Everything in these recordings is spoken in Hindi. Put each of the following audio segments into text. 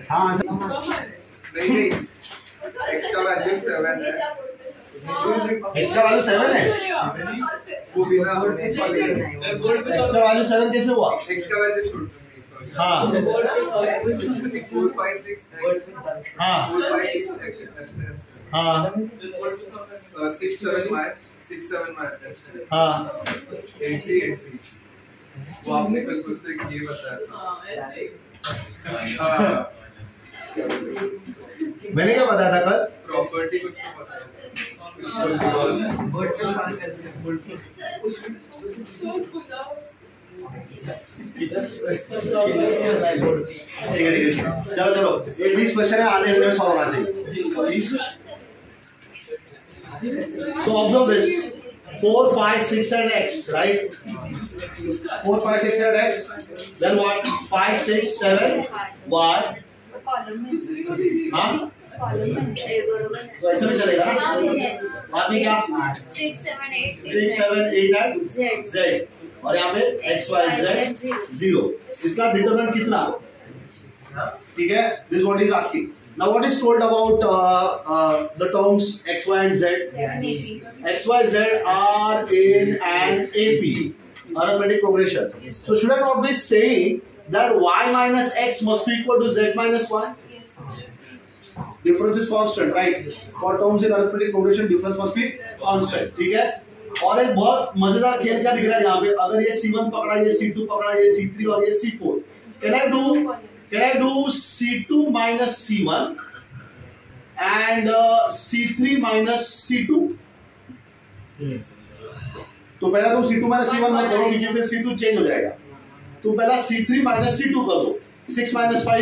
हाँ आंसर नहीं x का वैल्यू 7 है। x का वैल्यू 7 है। वो बिना x का वैल्यू 7 कैसे हुआ? x का वैल्यू छोड़ दूंगी। हाँ 4 5 6 हाँ 4 5 6 x हाँ 6 7 y 6 7 y हाँ ac वो आपने कल कुछ तो ये बताया था। मैंने क्या बताया था कल? प्रॉपर्टी कुछ तो बताया ठीक है चलो चलो ये 20 क्वेश्चन है आधे मिनट में सॉल्व होना चाहिए। So observe this 4 5 6 and x right 4 5 6 and x then what 5 6 7 y हाँ तो ऐसे में चलेगा ना बाद में क्या 6 7 8 and z और यहाँ पे x y z 0 इसका डिटरमिनेंट कितना ठीक है this what is asking now what is told about the terms x y and z x y z are in an AP arithmetic progression so should I not be saying that y minus x must be equal to z minus y difference is constant right for terms in arithmetic progression difference must be constant ठीक है और एक बहुत मजेदार खेल क्या दिख रहा है यहाँ पे अगर ये C1 पकड़ा ये C2 पकड़ा ये C3 और ये C4 can I do C2 minus C1 and C3 minus C2 तो पहला तुम C2 minus C1 मत करो क्योंकि फिर C2 चेंज हो जाएगा तुम पहला C3 minus C2 कर दो 6 minus 5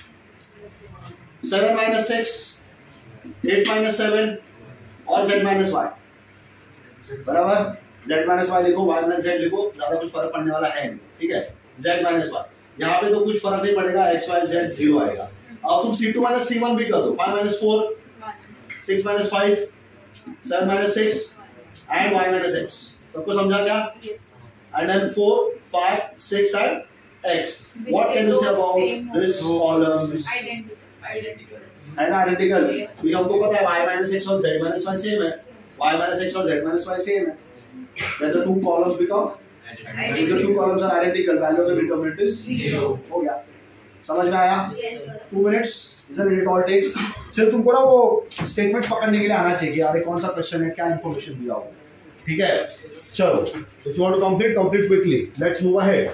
7 minus 6 8 minus 7 और Z minus Y बराबर z माइनस वाई लिखो y माइनस z लिखो ज्यादा कुछ फर्क पड़ने वाला है नहीं ठीक है z माइनस वाई यहाँ पे तो कुछ फर्क नहीं पड़ेगा x y z 0 आएगा और तुम c2 माइनस c1 भी कर दो 5 minus 4 6 minus 5 7 minus 6 and y minus x सबको समझा क्या and then 4 5 6 and x what can you say about this columns identical क्योंकि हमको पता है y माइनस x और z माइनस y सेम है y minus x और z minus y same है. Then the two columns become if the two columns are identical, value of the determinant is 0. हो गया. समझ में आया? Yes. 2 minutes. Isn't it all takes? सिर्फ तुमको ना वो स्टेटमेंट पकड़ने के लिए आना चाहिए कि यार कौन सा क्वेश्चन है क्या इन्फॉर्मेशन दिया होगा. ठीक है? चलो. If you want to complete quickly. Let's move ahead.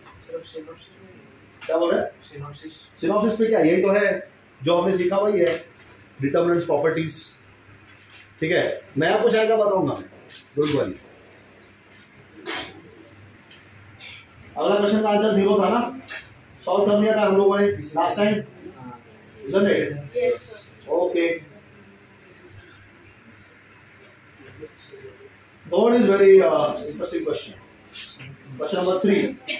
क्या बोल रहे हैं? Synopsis पे क्या? यही तो है जो हमने सीखा वही है. Determinants, properties. ठीक है नया कुछ आएगा बताऊंगा डोंट वरी अगला क्वेश्चन का आंसर 0 था ना सॉल्व कर लिया था हम लोगों ने last time isn't it yes okay third is very interesting question number 3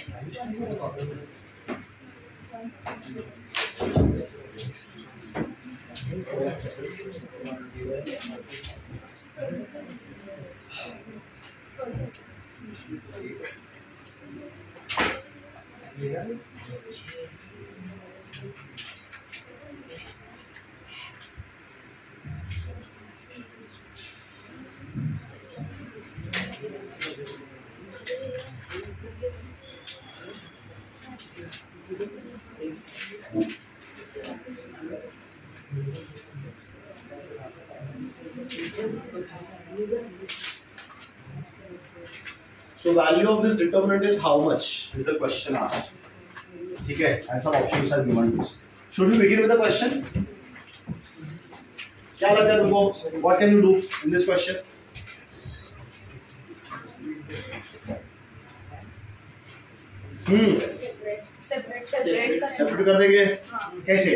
So value of this determinant is how much is the question asked. ठीक है and some options are given. Should we begin with the question? क्या लगता है तुमको? What can you do in this question? Separate कर देंगे कैसे?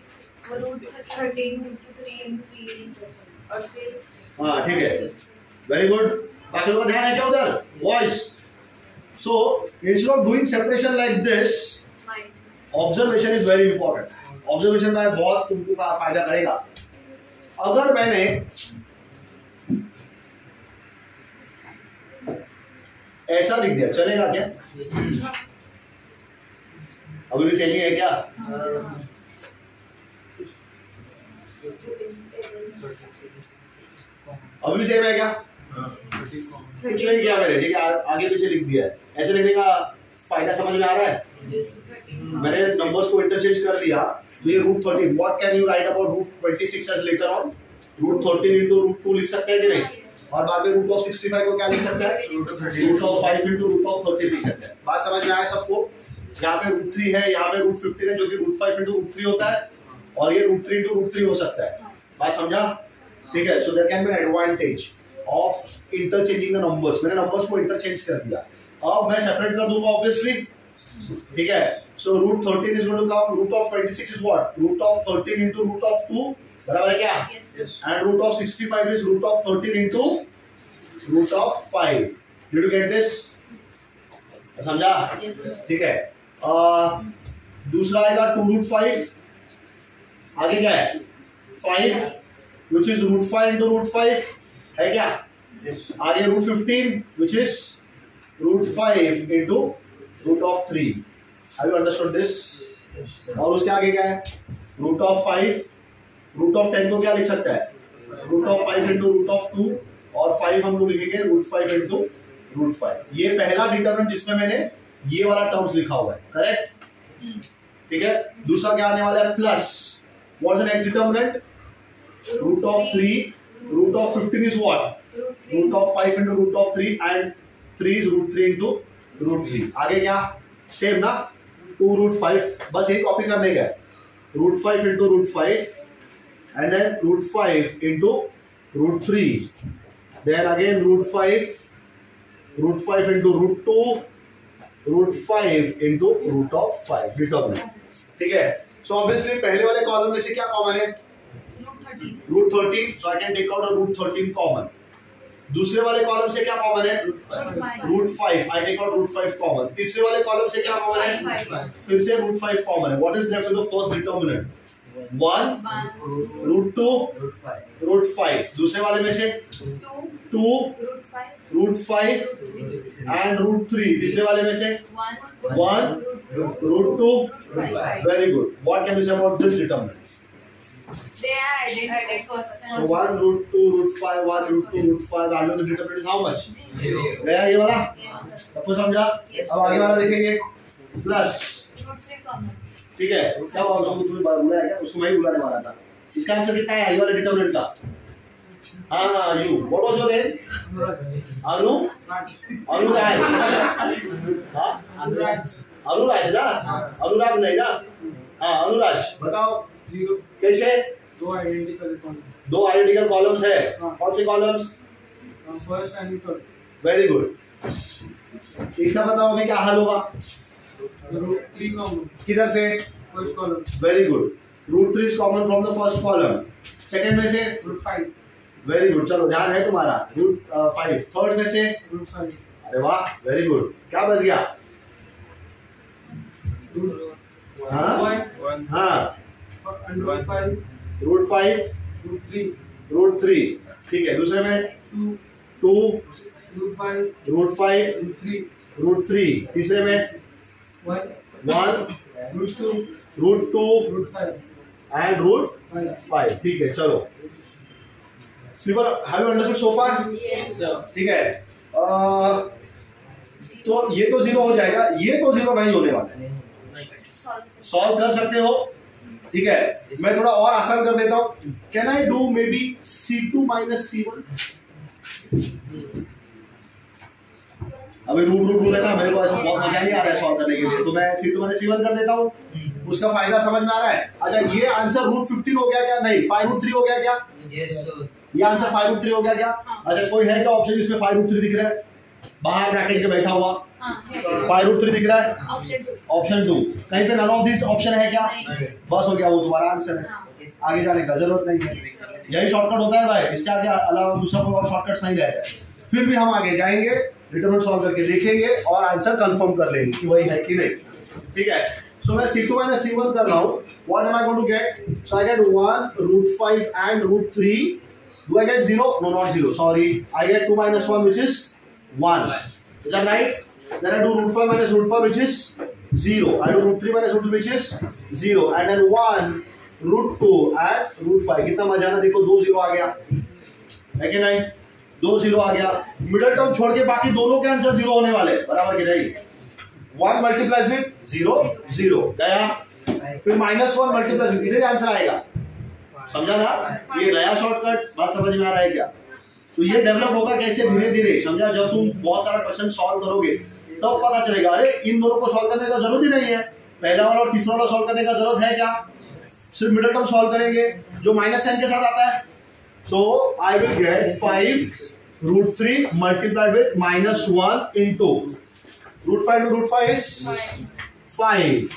हाँ ठीक है वेरी गुड बाकी लोगों का ध्यान है क्या उधर voice so instead of doing separation like this observation is very important observation में बहुत तुमको फायदा करेगा अगर मैंने ऐसा लिख दिया चलेगा क्या अभी भी सही है क्या अभी भी सेम है क्या? कुछ नहीं किया मैंने, ठीक है, आगे पीछे लिख दिया है। ऐसे लिखने का फायदा समझ में आ रहा है? मैंने नंबर्स को इंटरचेंज कर दिया, तो ये root 13, what can you write about root 26 as later on? Root 13 into root 2 लिख सकते हैं कि नहीं? और बाद में रूट ऑफ 65 को क्या लिख सकते हैं? Root of 5 into root of 13 लिख सकते हैं। बात समझ में आया सबको? यहाँ पे रूट 3 है, यहाँ पे रूट 15 है, जो कि रूट 5 इंटू रूट 3 होता है, और ये रूट 3 इंटू रूट 3 हो सकता है। बात समझा? ठीक है, so there can be an advantage of interchanging the numbers. मैंने नंबर्स को इंटरचेंज कर दिया, अब मैं सेपरेट कर दूंगा ऑब्वियसली, ठीक है। So root 13 is going to come, root of 26 is what? Root of 13 into root of 2, बराबर है क्या? And root of 65 is root of 13 into root of 5। Did you get this? समझा? ठीक है। दूसरा आएगा 2 रूट 5, आगे क्या है? 5 which is root 5 into root 5 है क्या? आगे root 15 which is root 5 into root of 3। Have you understood this? और उसके आगे क्या है? root of 5, root of 10 को क्या लिख सकता है? root of 5 into root of 2, और 5 हम लोग लिखेंगे root 5 into root 5। ये पहला डिटरमिनेंट जिसमें मैंने ये वाला टर्म्स लिखा हुआ है, करेक्ट? ठीक है। दूसरा क्या आने वाला है? Plus, what is the next determinant? root of 3, root of 15 is what? root of 5 into root of 3, and 3 is root 3 into root 3। आगे क्या? सेम ना, 2 root 5, बस यही कॉपी करने का है। root 5 into root 5, and then root 5 into root 3, then again root 5 into root 2, root 5 into root of 5 determinant. ठीक है। सो ऑब्वियसली पहले वाले कॉलम में से क्या कॉमन है? Root 13, so I can take out a root 13 common. दूसरे वाले कॉलम से क्या कॉमन है? Root 5, I take out root 5 common. तीसरे वाले कॉलम से क्या कॉमन है? फिर से रूट 5 कॉमन है। What is left in the first determinant? 1, root 2, root 5। दूसरे वाले में से 2, रूट 5 एंड रूट 3। तीसरे वाले में से 1, root 2। Very good. What can you say about this determinant? They are identical first. So 1 root 2 root 5, 1 root 2 root 5, value of the determinant is how much? 0। गया ये वाला? Yes। सबको समझा? अब आगे वाला देखेंगे, प्लस, ठीक है। क्या हुआ उसको तुम्हें बुलाया क्या? उसको मैं ही बुलाने वाला था। इसका आंसर कितना है? ये वाला डिटरमिनेंट का? हाँ, you. What was your name? Anurag. हाँ, अनुराग ना? अनुराग नहीं ना? हाँ, अनुराग। बताओ कैसे? 2 आइडेंटिकल कॉलम्स है। कौन से columns? First and third. Very good. इसका बताओ अभी क्या हल होगा? रूट 3 कॉमन किधर से? First column. Very good. Root 3 is common from the first column. Second में से? रूट 5। वेरी गुड, चलो ध्यान है तुम्हारा। रूट 5। थर्ड में से? रूट 5। अरे वाह, वेरी गुड। क्या बच गया? हाँ, रूट 5, रूट 5, रूट 3, रूट 3। ठीक है। दूसरे में 2, रूट 5, रूट 5, रूट 3, रूट 3। तीसरे में 1, root 2, root 2 root 5 and root 5। ठीक है, चलो। Have you understood so far? Yes। ठीक है। तो ये तो 0 हो जाएगा, ये तो 0 नहीं होने वाला है। सॉल्व कर सकते हो, ठीक है। मैं थोड़ा और आसान कर देता हूं। Can I do maybe C2 minus C1? अभी रूट है ना, मेरे को ऐसा बहुत मजा नहीं आ रहा है सॉल्व करने के लिए, तो मैं C2 minus C1 कर देता हूं। उसका फायदा समझ में आ रहा है? अच्छा, ये आंसर रूट 15 हो गया क्या? नहीं, 5 रूट 3 हो गया क्या? ये आंसर 5 रूट 3 हो गया क्या? अच्छा, कोई है क्या ऑप्शन जिसमें 5 रूट 3 दिख रहा है? बाहर ब्रैकेट से बैठा हुआ 5 रूट 3 दिख रहा है? ऑप्शन 2। कहीं पे नन ऑफ दिस ऑप्शन है क्या? बस हो गया, वो तुम्हारा आंसर है। आगे जाने का जरूरत नहीं है, यही शॉर्टकट होता है भाई। इसके आगे अलावा दूसरा कोई और शॉर्टकट्स नहीं रहता है। फिर भी हम आगे जाएंगे, डिटरमिनेंट सॉल्व करके देखेंगे और आंसर कंफर्म कर लेंगे कि वही है कि नहीं। ठीक है। सो मैं C2 minus C1 कर रहा हूं। What am I going to get? So I get 1 root 5 and root 3. Do I get 0? No, not 0. Sorry. I get 2 minus 1, which is 1. Is that right? Then I do root 5 minus root 5, which is 0. I do root 3 minus root 2, which is 0. And then 1 root 2 and root 5. कितना मजा ना, देखो 2 0 आ गया। है कि नहीं? 2 0 आ गया, मिडिल टर्म छोड़ के बाकी दोनों के आंसर 0 होने वाले, बराबर कि नहीं? 1 मल्टीप्लाइज विद 0 0 गया, फिर -1 मल्टीप्लाइज विद, इधर आंसर आएगा, समझा ना? ये नया शॉर्टकट, बात समझ में आ रहा है क्या? तो ये डेवलप होगा कैसे? धीरे धीरे, समझा? जब तुम बहुत सारा क्वेश्चन सॉल्व करोगे तब तो पता चलेगा, अरे इन दोनों को सॉल्व करने का जरूरत ही नहीं है, पहला वाला और तीसरा वाला सॉल्व करने का जरूरत है क्या? सिर्फ मिडिल टर्म सॉल्व करेंगे जो -n के साथ आता है। So I will get 5√3 multiplied with -1 into √5 to √5 is 5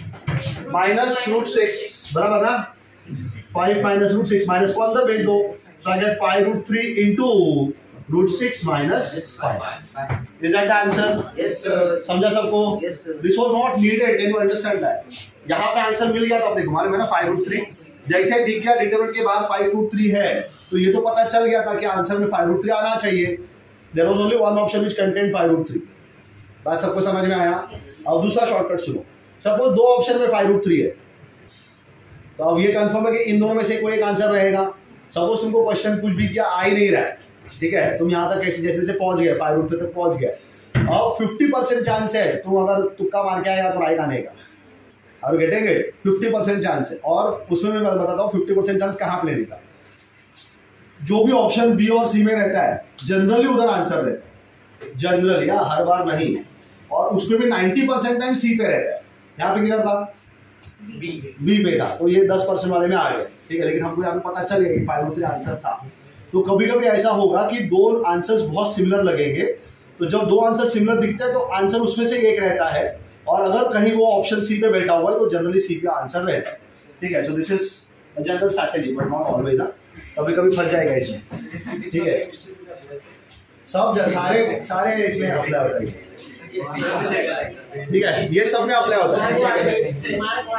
-√6, बराबर ना? 5 -√6 माइनस को अंदर भेज दो, so I get 5√3 into √6 minus 5. Is that the answer? Yes, sir. समझा सबको? Yes, sir. This was not needed. Can you understand that? यहाँ पे आंसर मिल गया, तो अपने घुमाने में ना 5√3 जैसे दिख गया डिटरमिनेंट के बाद 5√3 है, तो ये तो पता चल गया था कि आंसर में 5√3 आना चाहिए। There was only one option which contained 5√3. बात सबको समझ में आया? अब दूसरा शॉर्टकट सुनो। सपोज दो ऑप्शन में 5√3 है, तो अब ये कंफर्म है कि इन दोनों में से कोई एक आंसर रहेगा। सपोज तुमको क्वेश्चन कुछ भी किया आ ही नहीं रहा है, ठीक है, तुम यहाँ तक कैसे जैसे जैसे पहुंच गए 5√3 तक पहुंच गए, अब 50% चांस है तुम अगर तुक्का मार के आएगा तो राइट आने का, और गेटेंगे 50% चांस है। और उसमें मैं बताता हूँ 50% चांस कहाँ पे लेने का। जो भी ऑप्शन बी और सी में रहता है जनरली उधर आंसर रहता है, जनरली, हर बार नहीं, और उसमें भी 90% टाइम सी पे रहता है। यहाँ पे किधर था? बी पे था, तो ये 10% वाले में आ गए, ठीक है। लेकिन हमको यहाँ पे पता चल गया कि 5√3 आंसर था। तो कभी कभी ऐसा होगा कि दो आंसर्स बहुत सिमिलर लगेंगे, तो जब दो आंसर सिमिलर दिखते हैं तो आंसर उसमें से एक रहता है, और अगर कहीं वो ऑप्शन सी पे बैठा हुआ है तो जनरली सी पे आंसर रहता है, ठीक है। So this is a general strategy but not always. कभी कभी फंस जाएगा इसमें, ठीक है। सब सारे इसमें अप्लाई होता है, ठीक है, ये सब में अप्लाई होता है।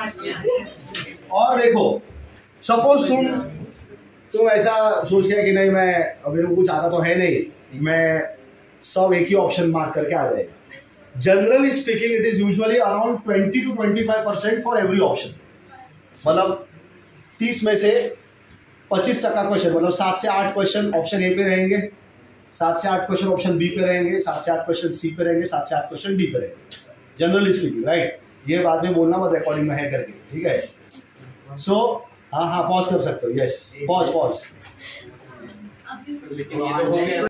और देखो सपोज तुम ऐसा सोच के कि नहीं मैं अभी कुछ आता तो है नहीं, मैं सब एक ही ऑप्शन मार्क करके आ जाएगा। Generally speaking it is usually around 20 to 25% for every option, मतलब 30 में से 25% क्वेश्चन, मतलब 7 से 8 क्वेश्चन ऑप्शन ए पे रहेंगे, 7 से 8 क्वेश्चन ऑप्शन बी पे रहेंगे, 7 से 8 क्वेश्चन सी पे रहेंगे, 7 से 8 क्वेश्चन डी पे रहेंगे, जनरली स्पीकिंग, राइट। ये बाद में बोलना मत रिकॉर्डिंग में है करके, ठीक है। सो हाँ पॉज कर सकते हो, यस, पॉज।